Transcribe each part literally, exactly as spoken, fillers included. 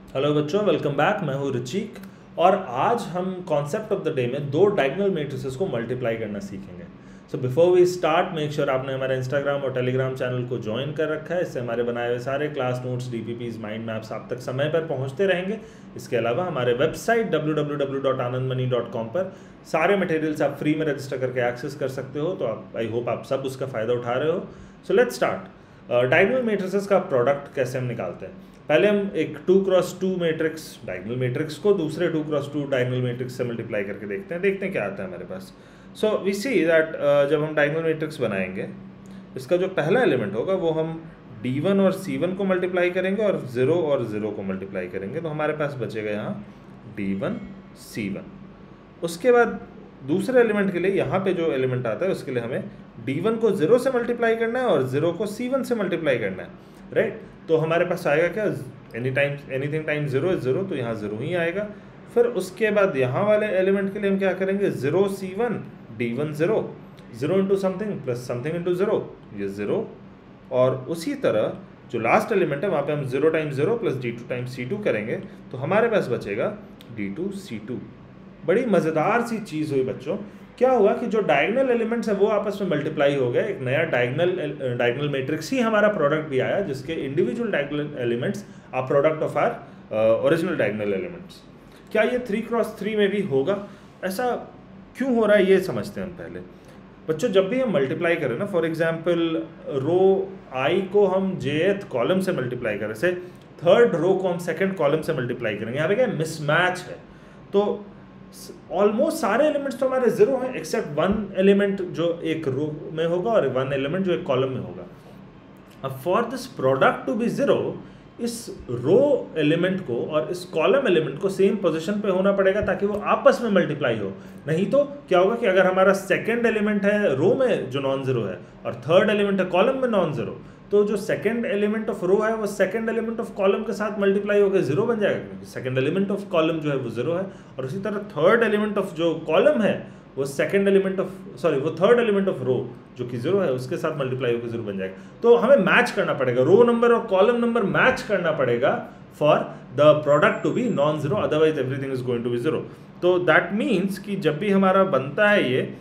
Hello बच्चों, welcome back. मैं हूँ रुचिक और आज हम कॉन्सेप्ट ऑफ द डे में दो डायगोनल मैट्रिसेस को मल्टीप्लाई करना सीखेंगे। So before we start, make sure आपने हमारे इंस्टाग्राम और टेलीग्राम चैनल को ज्वाइन कर रखा है। इससे हमारे बनाए हुए सारे class notes, DPPs, mind maps आप तक समय पर पहुँचते रहेंगे। इसके अलावा हमारे website W W W dot Anand money dot com पर सारे मटेरियल्स आप फ्री में रजिस्टर करके एक्सेस कर सकते हो। तो आप आई होप आप सब उसका फ़ायदा उठा रहे हो। So let's start. Diagonal matrices का प्रोडक्ट कैसे हम निकालते हैं। पहले हम एक two cross two matrix diagonal matrix को दूसरे two cross two diagonal matrix से मल्टीप्लाई करके देखते हैं देखते हैं क्या आता है हमारे पास। सो वी सी दैट जब हम डायगोनल मैट्रिक्स बनाएंगे, इसका जो पहला एलिमेंट होगा वो हम डी वन और सी वन को मल्टीप्लाई करेंगे और ज़ीरो और ज़ीरो को मल्टीप्लाई करेंगे, तो हमारे पास बचेगा यहाँ डी वन सी वन। उसके बाद दूसरे एलिमेंट के लिए यहाँ पे जो एलिमेंट आता है उसके लिए हमें डी वन को ज़ीरो से मल्टीप्लाई करना है और ज़ीरो को सी वन से मल्टीप्लाई करना है, राइट। तो हमारे पास आएगा क्या, any time anything time zero is zero, तो यहाँ ज़ीरो ही आएगा। फिर उसके बाद यहाँ वाले एलिमेंट के लिए हम क्या करेंगे, zero C one D one zero, zero into something plus something into zero, ये ज़ीरो। और उसी तरह जो लास्ट एलिमेंट है वहाँ पे हम zero time zero plus D two time C two करेंगे, तो हमारे पास बचेगा डी टू सी टू। बड़ी मज़ेदार सी चीज़ हुई बच्चों। क्या हुआ कि जो डायगोनल एलिमेंट्स है वो आपस में मल्टीप्लाई हो गए, एक नया डायगोनल डायगोनल मैट्रिक्स ही हमारा प्रोडक्ट भी आया, जिसके individual diagonal elements are product of our original diagonal elements. क्या ये थ्री क्रॉस थ्री में भी होगा? ऐसा क्यों हो रहा है ये समझते हैं हम पहले। बच्चों, जब भी हम मल्टीप्लाई करें ना, फॉर एग्जाम्पल रो आई को हम जेथ कॉलम से मल्टीप्लाई करें, से थर्ड रो को हम सेकेंड कॉलम से मल्टीप्लाई करेंगे, यहाँ पे क्या मिसमैच है। तो ऑलमोस्ट सारे एलिमेंट्स तो हमारे जीरो हैं एक्सेप्ट वन एलिमेंट जो एक रो में होगा और वन एलिमेंट जो एक कॉलम में होगा। अब for this product to be zero, इस रो एलिमेंट को और इस कॉलम एलिमेंट को सेम पोजीशन पे होना पड़ेगा ताकि वो आपस में मल्टीप्लाई हो। नहीं तो क्या होगा कि अगर हमारा सेकंड एलिमेंट है रो में जो नॉन जीरो है और थर्ड एलिमेंट है कॉलम में नॉन जीरो, तो जो सेकंड एलिमेंट ऑफ रो है वो सेकंड एलिमेंट ऑफ कॉलम के साथ मल्टीप्लाई होकर जीरो बन जाएगा, क्योंकि सेकंड एलिमेंट ऑफ कॉलम जो है वो जीरो है। और उसी तरह थर्ड एलिमेंट ऑफ जो कॉलम है वो सेकंड एलिमेंट ऑफ सॉरी वो थर्ड एलिमेंट ऑफ रो जो कि जीरो है उसके साथ मल्टीप्लाई होकर जीरो बन जाएगा। तो हमें मैच करना पड़ेगा, रो नंबर और कॉलम नंबर मैच करना पड़ेगा for the product to be non zero, otherwise everything is going to be zero. तो दैट मीन्स कि जब भी हमारा बनता है ये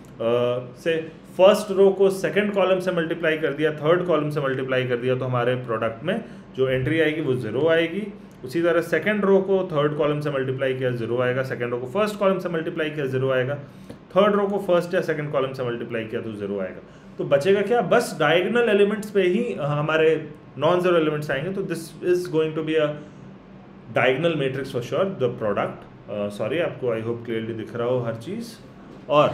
से फर्स्ट रो को सेकंड कॉलम से मल्टीप्लाई कर दिया, थर्ड कॉलम से मल्टीप्लाई कर दिया, तो हमारे प्रोडक्ट में जो एंट्री आएगी वो जीरो आएगी। उसी तरह सेकंड रो को थर्ड कॉलम से मल्टीप्लाई किया जीरो आएगा, सेकंड रो को फर्स्ट कॉलम से मल्टीप्लाई किया जीरो आएगा, थर्ड रो को फर्स्ट या सेकंड कॉलम से मल्टीप्लाई किया तो जीरो आएगा। तो बचेगा क्या, बस डायगोनल एलिमेंट्स पे ही हमारे नॉन जीरो एलिमेंट्स आएंगे। तो this is going to be a diagonal matrix for sure, the product. Sorry, आपको आई होप क्लियरली दिख रहा हो हर चीज़। और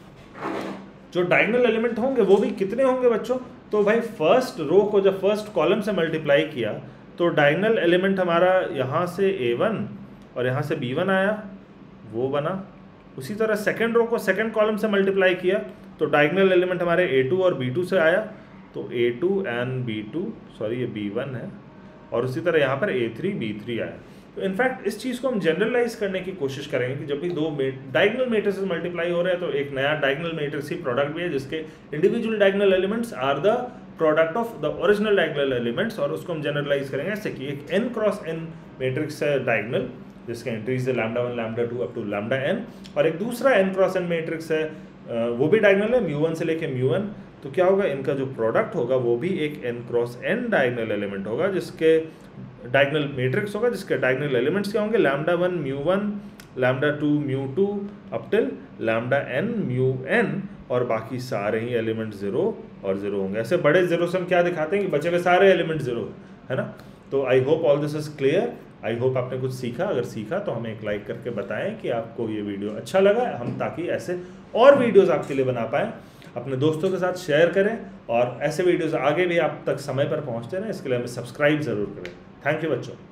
जो डायगोनल एलिमेंट होंगे वो भी कितने होंगे बच्चों, तो भाई फर्स्ट रो को जब फर्स्ट कॉलम से मल्टीप्लाई किया तो डायगोनल एलिमेंट हमारा यहाँ से ए वन और यहाँ से बी वन आया, वो बना। उसी तरह सेकंड रो को सेकंड कॉलम से मल्टीप्लाई किया तो डायगोनल एलिमेंट हमारे ए टू और बी टू से आया, तो A two and B two, sorry ये बी वन है, और उसी तरह यहाँ पर ए थ्री बी थ्री आया। तो इनफैक्ट इस चीज़ को हम जनरलाइज करने की कोशिश करेंगे कि जब भी दो डायगोनल मैट्रिसेस मल्टीप्लाई हो रहे हैं तो एक नया डायगोनल मैट्रिक्स ही प्रोडक्ट भी है जिसके individual diagonal elements are the product of the original diagonal elements, और उसको हम जनरलाइज करेंगे ऐसे कि एक एन क्रॉस एन मैट्रिक्स है डायगोनल जिसका एंट्रीज है lambda one lambda two up to lambda n, और एक दूसरा एन क्रॉस एन मैट्रिक्स है वो भी डायगोनल है म्यू वन से लेके म्यू एन। तो क्या होगा, इनका जो प्रोडक्ट होगा वो भी एक n cross n diagonal element होगा, जिसके डायगोनल मैट्रिक्स होगा जिसके डायगोनल एलिमेंट्स क्या होंगे, lambda one mu one, lambda two mu two up till lambda n mu n, और बाकी सारे ही एलिमेंट जीरो और जीरो होंगे। ऐसे बड़े जीरो से हम क्या दिखाते हैं कि बचे हुए सारे एलिमेंट जीरो है ना। तो I hope all this is clear. I hope आपने कुछ सीखा। अगर सीखा तो हमें एक लाइक करके बताएं कि आपको ये वीडियो अच्छा लगा, हम ताकि ऐसे और वीडियोस आपके लिए बना पाएँ। अपने दोस्तों के साथ शेयर करें और ऐसे वीडियोस आगे भी आप तक समय पर पहुंचते रहें, इसके लिए हमें सब्सक्राइब ज़रूर करें। थैंक यू बच्चों।